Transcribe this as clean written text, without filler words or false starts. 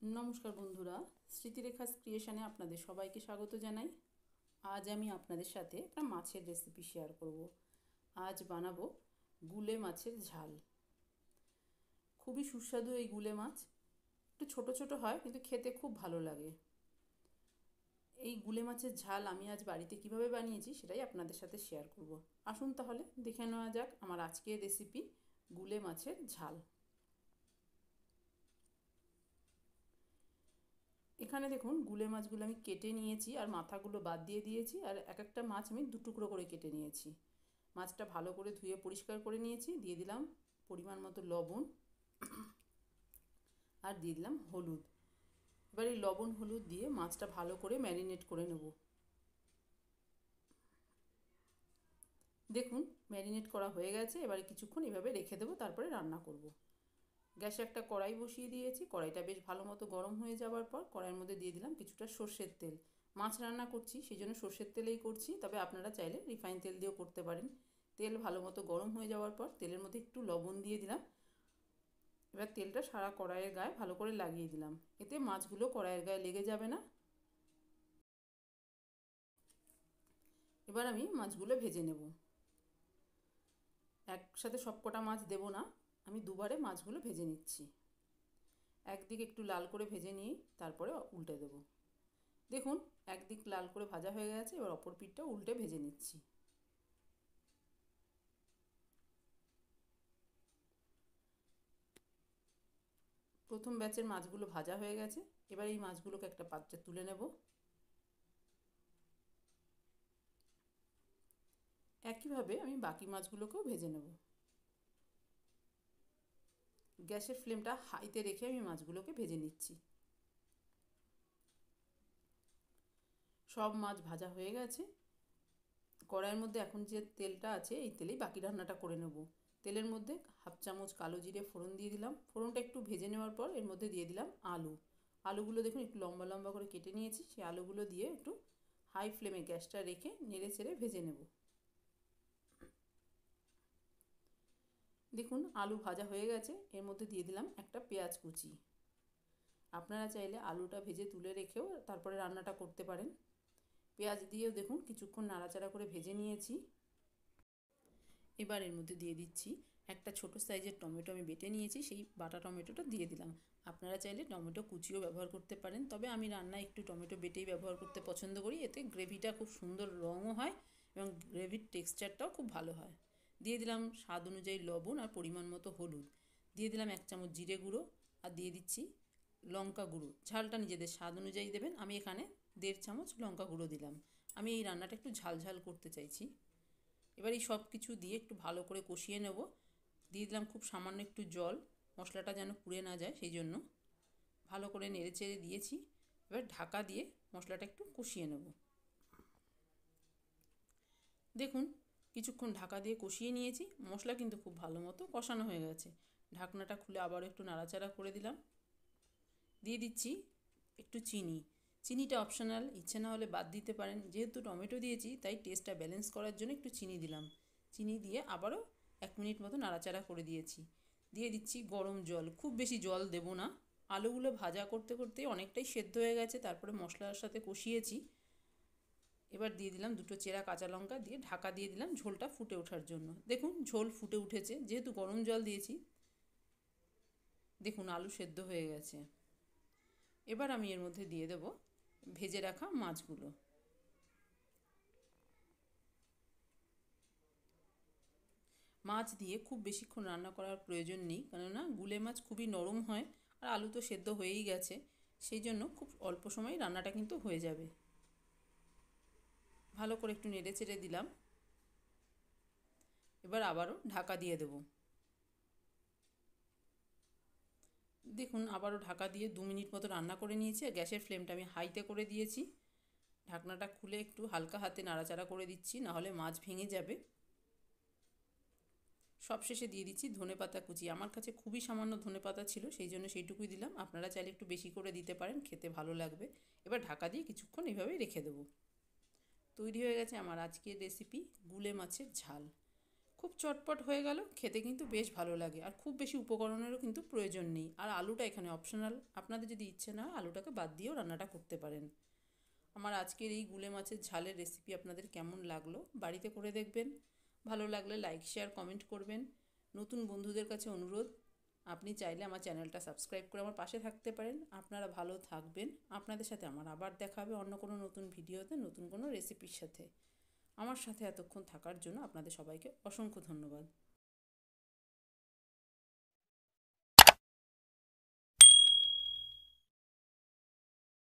नमस्कार बंधुरा स्मृतिरेखा क्रिएशने आपनादेर सबाइके स्वागत जानाई। आज आमी आपनादेर साथे एकटा माछेर रेसिपि शेयर करब। आज बानाबो गुले माछेर झाल। खूबই सुस्वादु এই गुले माछ। একটু ছোট ছোট হয় কিন্তু খেতে খুব ভালো লাগে। এই গুলে মাছের ঝাল আমি আজ বাড়িতে কিভাবে বানিয়েছি সেটাই আপনাদের সাথে শেয়ার করব। আসুন তাহলে দেখে নেওয়া যাক আমার আজকের রেসিপি গুলে মাছের ঝাল। এখানে দেখুন গুলে মাছগুলো আমি কেটে নিয়েছি আর মাথাগুলো বাদ দিয়ে দিয়েছি আর এক একটা মাছ আমি দু টুকরো করে কেটে নিয়েছি। মাছটা ভালো করে ধুয়ে পরিষ্কার করে নিয়েছি। দিয়ে দিলাম পরিমাণ মতো লবণ আর দিয়ে দিলাম হলুদ। এবার এই লবণ হলুদ দিয়ে মাছটা ভালো করে ম্যারিনেট করে নেব। দেখুন ম্যারিনেট করা হয়ে গেছে। এবারে কিছুক্ষণ এভাবে রেখে দেবো, তারপরে রান্না করব। গ্যাসে একটা কড়াই বসিয়ে দিয়েছি। কড়াইটা বেশ ভালো মতো গরম হয়ে যাওয়ার পর কড়াইয়ের মধ্যে দিয়ে দিলাম কিছুটা সর্ষের তেল। মাছ রান্না করছি সেই জন্য সর্ষের তেলেই করছি, তবে আপনারা চাইলে রিফাইন তেল দিয়েও করতে পারেন। তেল ভালো মতো গরম হয়ে যাওয়ার পর তেলের মধ্যে একটু লবণ দিয়ে দিলাম। এবার তেলটা সারা কড়াইয়ের গায়ে ভালো করে লাগিয়ে দিলাম, এতে মাছগুলো কড়াইয়ের গায়ে লেগে যাবে না। এবার আমি মাছগুলো ভেজে নেব। একসাথে সবকটা মাছ দেব না, আমি দুবারে মাছগুলো ভেজে নিচ্ছি। একদিক একটু লাল করে ভেজে নিয়ে তারপরে উল্টে দেব। দেখুন একদিক লাল করে ভাজা হয়ে গেছে, এবার অপর পিঠটা উল্টে ভেজে নিচ্ছি। প্রথম ব্যাচের মাছগুলো ভাজা হয়ে গেছে। এবার এই মাছগুলোকে একটা পাত্রে তুলে নেব। একইভাবে আমি বাকি মাছগুলোকেও ভেজে নেব। গ্যাসের ফ্লেমটা হাইতে রেখে আমি মাছগুলোকে ভেজে নিচ্ছি। সব মাছ ভাজা হয়ে গেছে। কড়াইয়ের মধ্যে এখন যে তেলটা আছে এই তেলেই বাকি রান্নাটা করে নেব। তেলের মধ্যে হাফ চামচ কালো জিরে ফোড়ন দিয়ে দিলাম। ফোড়নটা একটু ভেজে নেওয়ার পর এর মধ্যে দিয়ে দিলাম আলু। আলুগুলো দেখুন একটু লম্বা লম্বা করে কেটে নিয়েছি। সেই আলুগুলো দিয়ে একটু হাই ফ্লেমে গ্যাসটা রেখে নেড়ে চেড়ে ভেজে নেব। দেখুন আলু ভাজা হয়ে গেছে। এর মধ্যে দিয়ে দিলাম একটা পেঁয়াজ কুচি। আপনারা চাইলে আলুটা ভেজে তুলে রেখেও তারপরে রান্নাটা করতে পারেন। পেঁয়াজ দিয়েও দেখুন কিছুক্ষণ নাড়াচাড়া করে ভেজে নিয়েছি। এবার এর মধ্যে দিয়ে দিচ্ছি একটা ছোট সাইজের টমেটো আমি বেটে নিয়েছি, সেই বাটা টমেটোটা দিয়ে দিলাম। আপনারা চাইলে টমেটো কুচিও ব্যবহার করতে পারেন, তবে আমি রান্নায় একটু টমেটো বেটেই ব্যবহার করতে পছন্দ করি। এতে গ্রেভিটা খুব সুন্দর রঙও হয় এবং গ্রেভির টেক্সচারটাও খুব ভালো হয়। দিয়ে দিলাম স্বাদ অনুযায়ী লবণ আর পরিমাণ মতো হলুদ। দিয়ে দিলাম এক চামচ জিরে গুঁড়ো আর দিয়ে দিচ্ছি লঙ্কা গুঁড়ো। ঝালটা নিজেদের স্বাদ অনুযায়ী দেবেন। আমি এখানে 1.5 চামচ লঙ্কা গুঁড়ো দিলাম। আমি এই রান্নাটা একটু ঝাল ঝাল করতে চাইছি। এবার এই সব কিছু দিয়ে একটু ভালো করে কষিয়ে নেব। দিয়ে দিলাম খুব সামান্য একটু জল, মশলাটা যেন পুড়ে না যায় সেই জন্য। ভালো করে নেড়ে চেড়ে দিয়েছি। এবার ঢাকা দিয়ে মশলাটা একটু কষিয়ে নেব। দেখুন কিছুক্ষণ ঢাকা দিয়ে কষিয়ে নিয়েছি। মশলা কিন্তু খুব ভালো মতো কষানো হয়ে গেছে। ঢাকনাটা খুলে আবার একটু নাড়াচাড়া করে দিলাম। দিয়ে দিচ্ছি একটু চিনি। চিনিটা অপশনাল, ইচ্ছে না হলে বাদ দিতে পারেন। যেহেতু টমেটো দিয়েছি তাই টেস্টটা ব্যালেন্স করার জন্য একটু চিনি দিলাম। চিনি দিয়ে আবারও 1 মিনিট মতো নাড়াচাড়া করে দিয়েছি। দিয়ে দিচ্ছি গরম জল। খুব বেশি জল দেব না। আলুগুলো ভাজা করতে করতেই অনেকটাই সেদ্ধ হয়ে গেছে, তারপরে মশলার সাথে কষিয়েছি। এবার দিয়ে দিলাম 2টো চেরা কাঁচা লঙ্কা, দিয়ে ঢাকা দিয়ে দিলাম ঝোলটা ফুটে ওঠার জন্য। দেখুন ঝোল ফুটে উঠেছে, যেহেতু গরম জল দিয়েছি। দেখুন আলু সেদ্ধ হয়ে গেছে। এবার আমি এর মধ্যে দিয়ে দেব ভেজে রাখা মাছগুলো। মাছ দিয়ে খুব বেশিক্ষণ রান্না করার প্রয়োজন নেই, কেননা গুলে মাছ খুবই নরম হয় আর আলু তো সেদ্ধ হয়েই গেছে। সেই জন্য খুব অল্প সময় রান্নাটা কিন্তু হয়ে যাবে। ভালো করে একটু নেড়ে চেড়ে দিলাম। এবার আবারও ঢাকা দিয়ে দেব। দেখুন আবারও ঢাকা দিয়ে 2 মিনিট মতো রান্না করে নিয়েছি। গ্যাসের ফ্লেমটা আমি হাইতে করে দিয়েছি। ঢাকনাটা খুলে একটু হালকা হাতে নাড়াচাড়া করে দিচ্ছি, নাহলে মাছ ভেঙে যাবে। সবশেষে দিয়ে দিচ্ছি ধনেপাতা কুচি। আমার কাছে খুবই সামান্য ধনেপাতা ছিল, সেই জন্য সেইটুকুই দিলাম। আপনারা চাইলে একটু বেশি করে দিতে পারেন, খেতে ভালো লাগবে। এবার ঢাকা দিয়ে কিছুক্ষণ এইভাবেই রেখে দেবো। তৈরি হয়ে গেছে আমার আজকের রেসিপি গুলে মাছের ঝাল। খুব চটপট হয়ে গেল, খেতে কিন্তু বেশ ভালো লাগে আর খুব বেশি উপকরণেরও কিন্তু প্রয়োজন নেই। আর আলুটা এখানে অপশনাল, আপনাদের যদি ইচ্ছে না হয় আলুটাকে বাদ দিয়েও রান্নাটা করতে পারেন। আমার আজকের এই গুলে মাছের ঝালের রেসিপি আপনাদের কেমন লাগলো বাড়িতে করে দেখবেন। ভালো লাগলে লাইক শেয়ার কমেন্ট করবেন। নতুন বন্ধুদের কাছে অনুরোধ, আপনি চাইলে আমার চ্যানেলটা সাবস্ক্রাইব করে আমার পাশে থাকতে পারেন। আপনারা ভালো থাকবেন। আপনাদের সাথে আমার আবার দেখা হবে অন্য কোনো নতুন ভিডিওতে, নতুন কোনো রেসিপির সাথে। আমার সাথে এতক্ষণ থাকার জন্য আপনাদের সবাইকে অসংখ্য ধন্যবাদ।